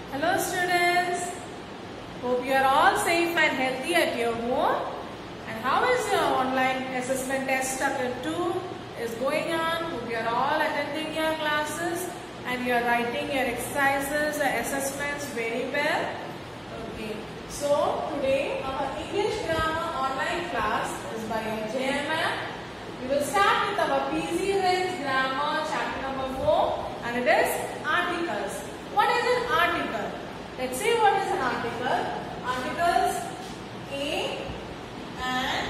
Hello students, hope you are all safe and healthy at your home. And how is your online assessment test chapter 2 is going on? Hope you are all attending your classes and you are writing your exercises and assessments very well. Okay, so today our English grammar online class is by JMM. We will start with our PZ Range grammar chapter number 4 and it is articles. What is an article? Let's say what is an article. Articles a, and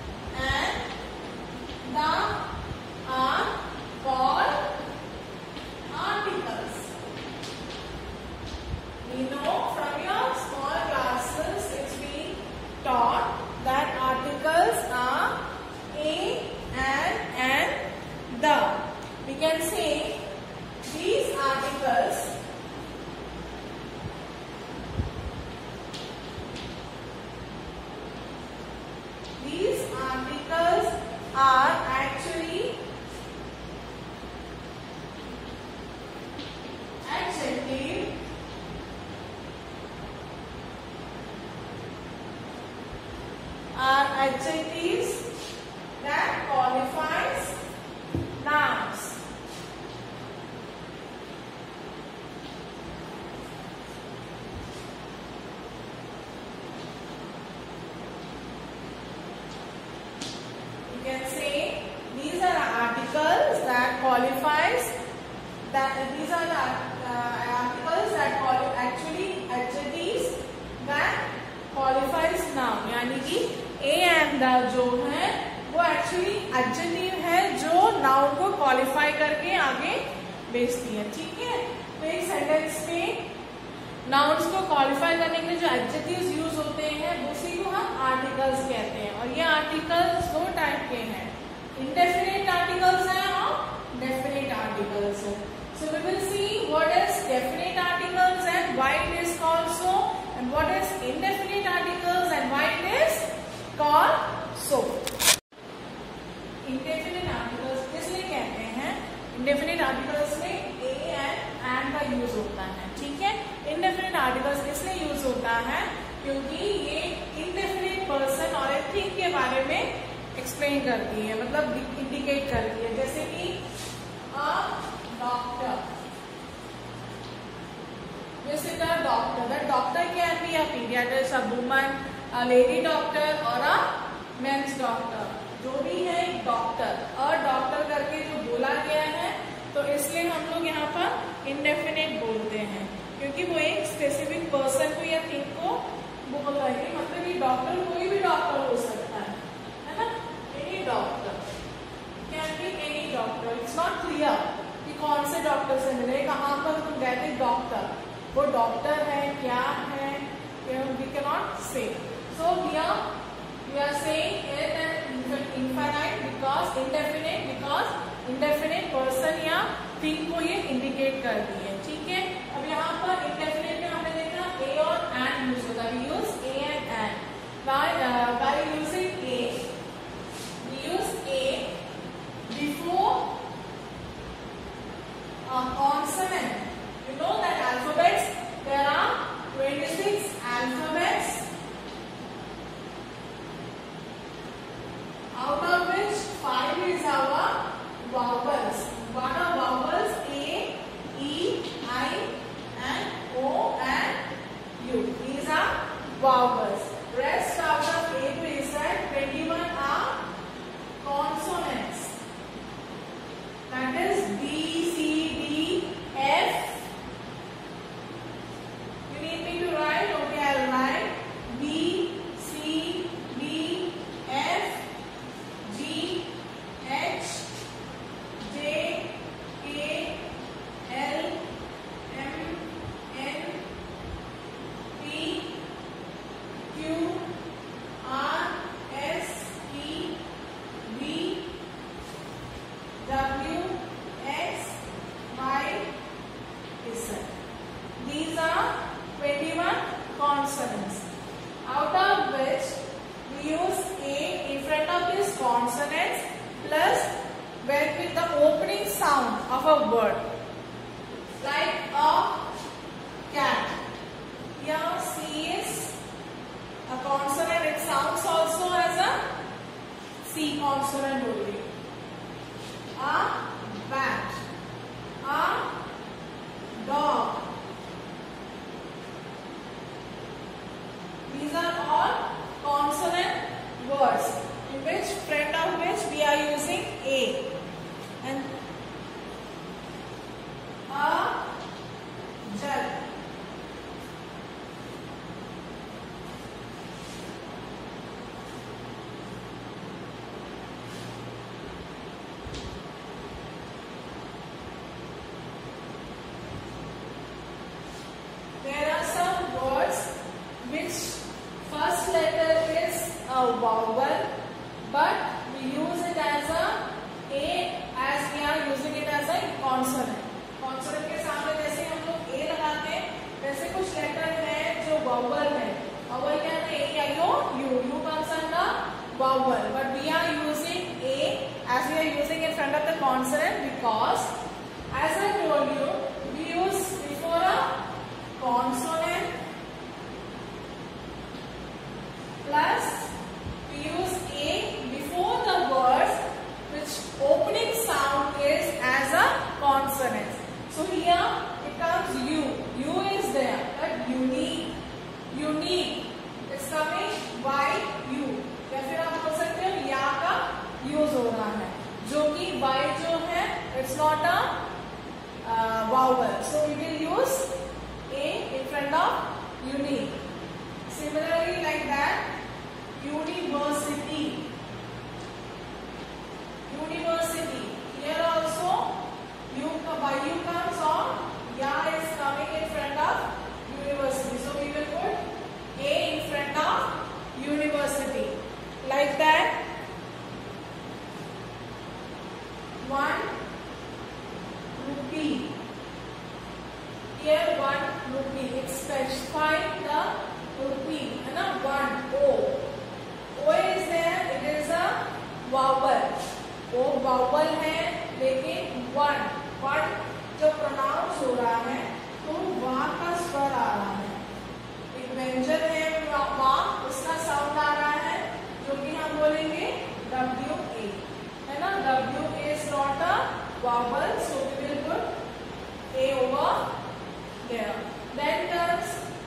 the are called articles. We know from your small classes it's been taught that articles are a, and the. We can say these articles are actually adjective adjectives that qualifies nouns. You can say these are articles that qualifies that these are the articles that actually adjectives that qualifies noun. यानी कि a and the जो है वो actually adjective है जो noun को qualify करके आगे भेजती है. ठीक है, तो एक सेंटेंस में नाउन्स को क्वालिफाई करने के लिए जो एडजेक्टिव्स यूज होते हैं उसी को हम आर्टिकल्स कहते हैं. और ये आर्टिकल्स दो टाइप के हैं, इंडेफिनिट आर्टिकल्स हैं और डेफिनिट आर्टिकल्स हैं. So we will see what is definite articles and why it is called so, and what is indefinite articles and why it is called so. Indefinite articles किसलिए कहते हैं? Indefinite articles में a and का use होता है. ठीक है, indefinite articles किसलिए यूज होता है? क्योंकि ये indefinite person और एक थिंग के बारे में एक्सप्लेन करती है, मतलब इंडिकेट करती है. जैसे कि doctor, visitor doctor. The doctor can be a pediatrician, a woman, a lady doctor or a men's doctor. जो भी है एक डॉक्टर और डॉक्टर करके जो बोला गया है तो इसलिए हम लोग यहाँ पर इंडेफिनिट बोलते हैं, क्योंकि वो एक स्पेसिफिक पर्सन को या थिंग को बोल रहा है. मतलब ये डॉक्टर कोई भी डॉक्टर हो सकता है ना. Any doctor can be any doctor. It's not clear कि कौन से डॉक्टर से मिले, कहाँ पर तुम गए थे डॉक्टर, वो डॉक्टर है क्या है, we cannot say. So here we are saying it an infinite because indefinite person या thing को ये indicate करती है. ठीक है, अब यहाँ पर indefinite में हमने देखा a और and यूज होता है. We use a and. By using a, we use a before a consonant. You know that alphabets, there are 26 alphabets, out of which 5 is our vowels. What are vowels? A, E, I, and O and U. These are vowels. Rest out of A to Z, 21 are consonants. That is B, C, D, F. You need me to write? Okay, I'll write B, C, D, F, G, H, J, K, L, M, N, P, Q, R, S, T, V, W, X, Y, Z. These are 21 consonants, out of which we use A in front of these consonants plus with the opening sound of a word, like a cat. vowel, but we use it as a as we are using it as a consonant. Consonant के सामने जैसे हम लोग a लगाते हैं, वैसे कुछ letter है जो vowel है. Vowel क्या है? A, I, O, U. U comes under vowel, but we are using a as we are using in front of the consonant because, as I told you, we use before a consonant plus we use a before the words which opening sound is as a consonant. So here it comes U. U is there, but unique. It's coming by U. या फिर आप बोल सकते हो या का use हो रहा है, जो कि y जो है it's not a vowel. So we will use a in front of unique. Similarly, like that, university. Here also, U comes on, ya is coming in front of university. So we will put a in front of university. Like that. 1 rupee. Here 1 rupee. It's specified the rupee. And a 1 O. O is there. It is a vowel. O vowel है, लेकिन 1 जो pronounce हो रहा है तो वहां का स्वर आ रहा है. एक व्यंजन है वहां, उसका साउंड आ रहा है, जो कि हम बोलेंगे WA, है ना. WA is not a vowel, so we will put A over there. Then comes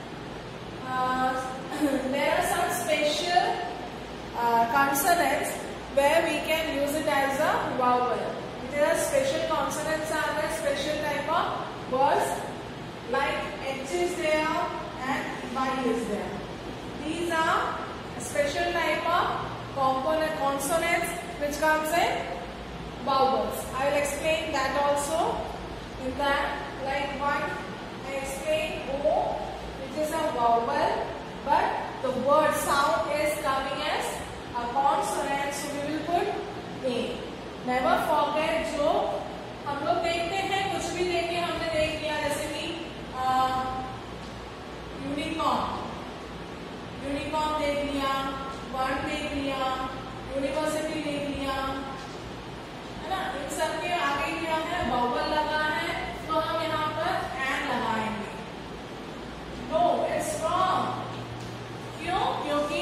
there are some special consonants where we can use it as a vowel. There are special consonants are there, special type of words like H is there and Y is there. These are special type of consonants which comes in vowels. I will explain that also in that. Like one, I explain O, which is a vowel, but the word sound is coming as a consonant, so we will put A. Never forget, जो हम लोग देखते हैं, कुछ भी देखे हमने देख लिया, जैसे कि यूनिकॉर्न देख लिया, वर्ड देख लिया, यूनिवर्सिटी देख लिया, है ना. इन सब के आगे क्या है, vowel लगा है, तो हम यहाँ पर एन लगाएंगे. No, it's wrong. क्यों? क्योंकि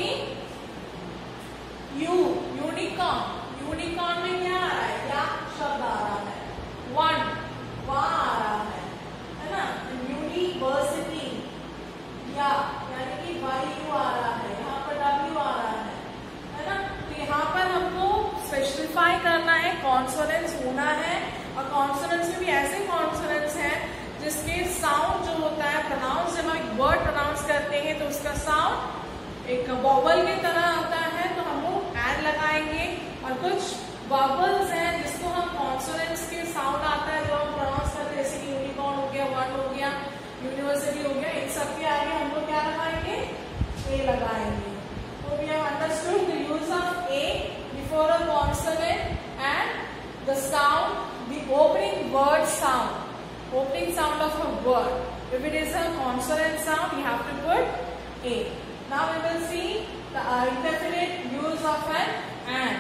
यूनिकॉर्न में क्या आ रहा है, या शब्द आ रहा है, वहां आ रहा है ना. यूनिवर्सिटी या यानी कि YU आ रहा है, यहाँ पर W आ रहा है ना. तो यहाँ पर हमको स्पेसिफाई करना है, कॉन्सोनेंट्स होना है, और कॉन्सोनेंट्स में भी ऐसे कॉन्सोनेंट्स हैं जिसके साउंड जो होता है, प्रोनाउंस, जब हम एक वर्ड प्रोनाउंस करते हैं तो उसका साउंड एक वॉवल की तरह आता है, तो हम लोग एन लगाएंगे. और कुछ वॉवल्स हैं जिसको हम कॉन्सोनेंट्स के साउंड आता है जो हम प्रोनाउंस करते हैं, जैसे कि यूनिकॉर्न हो गया, वर्ड हो गया, यूनिवर्सिटी हो गया, इन सब के आगे हम लोग क्या लगाएंगे, ए लगाएंगे. तो we have understood the use of a before a consonant and the sound, the opening word sound, opening sound of a word. If it is a consonant sound, you have to put A. Now we will see the indefinite use of an and.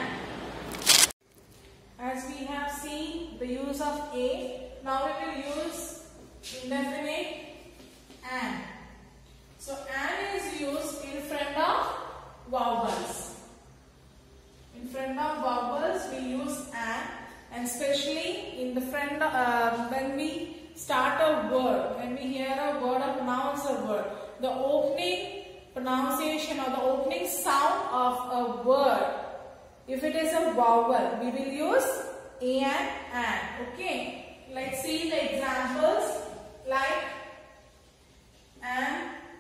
As we have seen the use of A, now we will use indefinite and. So and is used in front of vowels. In front of vowels we use and especially in the front when we start a word, when we hear a word or pronounce a word, the opening pronunciation or the opening sound of a word, if it is a vowel, we will use A and. Okay, let's see the examples like an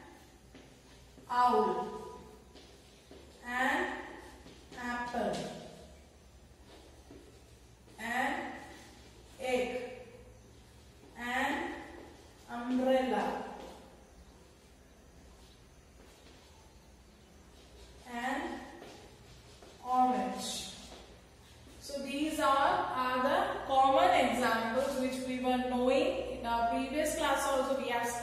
owl, an apple, an egg, an umbrella, an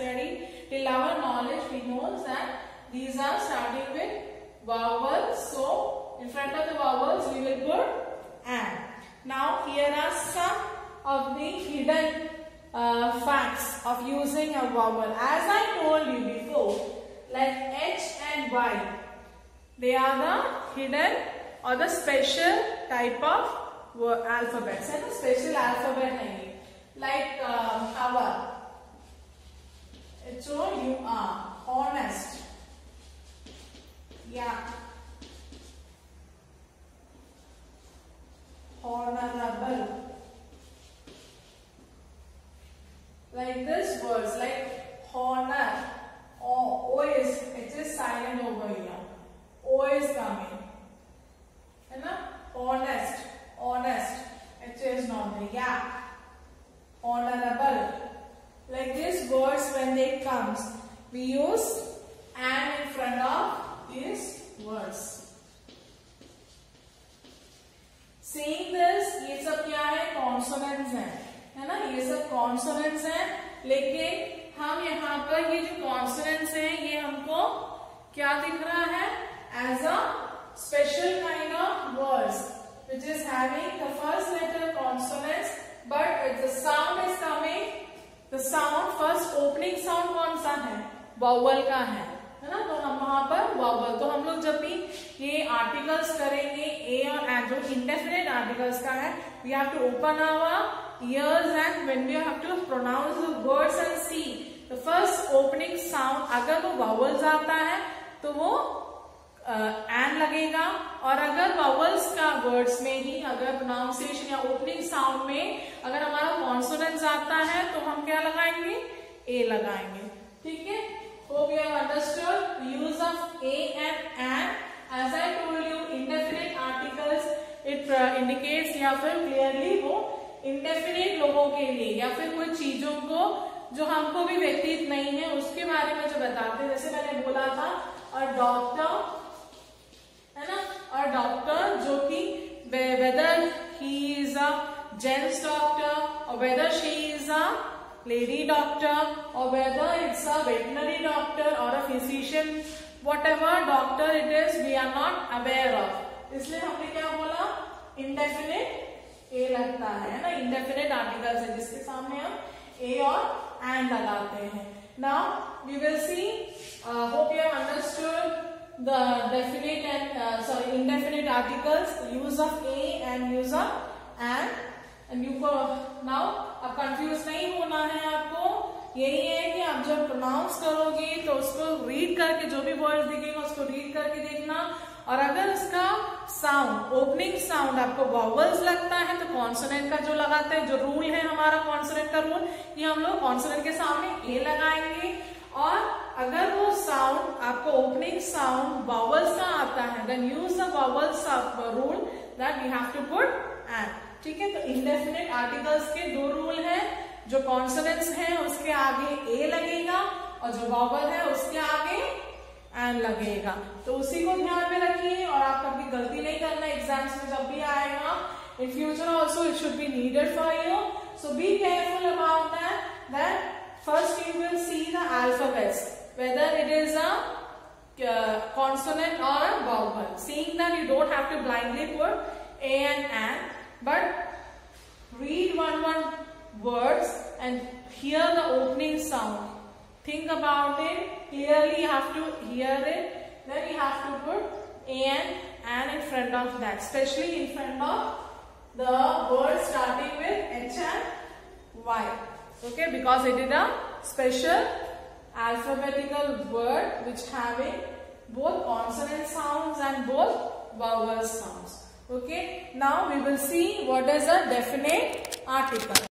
studied. Till our knowledge, we know that these are starting with vowels. So in front of the vowels, we will put and. Now here are some of the hidden facts of using a vowel. As I told you before, like H and Y, they are the hidden or the special type of alphabets. है ना, special alphabet नहीं. Like our HOUR, honest, yeah, honorable. Like this words, like honor. O is, it is silent over here. O is coming. है ना? Honest, honest. It is not there. Yeah. Honorable. Like these words, when they comes, we use and in front of these words. Seeing this, ये सब क्या है? Consonants है ना? ये सब consonants हैं, लेकिन हम यहाँ पर ये जो consonants हैं, ये हमको क्या दिख रहा है? As a special kind of words, which is having the first letter consonants, but the sound is coming. The sound, first opening sound कौन सा है? Vowel का है ना? तो हम वहां पर vowel. तो हम लोग जब भी ये articles करेंगे, a और and, जो indefinite articles का है, we have to open our ears and when we have to pronounce the words and see the first opening sound. अगर वो vowels आता है तो वो and लगेगा, और अगर vowels का words में ही अगर pronunciation या opening sound में अगर हमारा consonants आता है तो हम क्या लगाएंगे? A लगाएंगे. ठीक है? Hope you have understood the use of a and. As I told you, indefinite articles it indicates या फिर clearly वो indefinite लोगों के लिए या फिर कोई चीजों को जो हमको भी व्यतीत नहीं है उसके बारे में जो बताते हैं. जैसे मैंने बोला था, और डॉक्टर है ना, और डॉक्टर जो कि whether he is a gents doctor or whether she is a lady doctor or whether it's a veterinary doctor or a physician, whatever doctor it is, we are not aware of. इसलिए हमने क्या बोला? Indefinite a लगता है ना, indefinite articles है जिसके सामने हम a और and लगाते हैं. Now we will see. Hope you have understood the definite and indefinite articles, use of a and use of and you को now अब कंफ्यूज नहीं होना है आपको. यही है कि आप जब प्रोनाउंस करोगे तो उसको रीड करके जो भी वर्ड दिखेगा उसको रीड करके देखना, और अगर उसका साउंड ओपनिंग साउंड आपको वॉवल्स लगता है तो कॉन्सोनेंट का जो लगाते हैं, जो रूल है हमारा कॉन्सोनेंट का रूल, ये हम लोग कॉन्सोनेंट के सामने ए लगाएंगे, और अगर वो साउंड आपको ओपनिंग साउंड वॉवल्स का आता है then use the vowels rule that we have to put and. ठीक है? तो इंडेफिनिट आर्टिकल्स के दो रूल हैं. जो कॉन्सोनेंट्स हैं उसके आगे ए लगेगा और जो वॉवल है उसके आगे एंड लगेगा. तो उसी को ध्यान में रखिए और आप कभी गलती नहीं करना एग्जाम्स में जब भी आएगा. In future also it should be needed for you, so be careful about that. First you will see the alphabets, whether it is a consonant or a vowel. Seeing that you don't have to blindly put a and, but read one words and hear the opening sound. Think about it clearly. You have to hear it. Then you have to put a and in front of that, especially in front of the word starting with H and Y. Okay, because it is a special alphabetical word which having both consonant sounds and both vowel sounds. Okay, now we will see what is a definite article.